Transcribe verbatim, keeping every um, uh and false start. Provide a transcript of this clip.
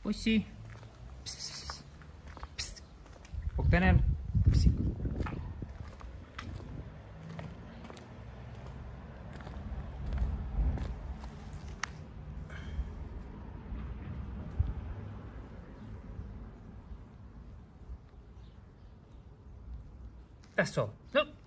Pussy. Psst, psst, psst. Bogdanen. Pussy. That's all. Look.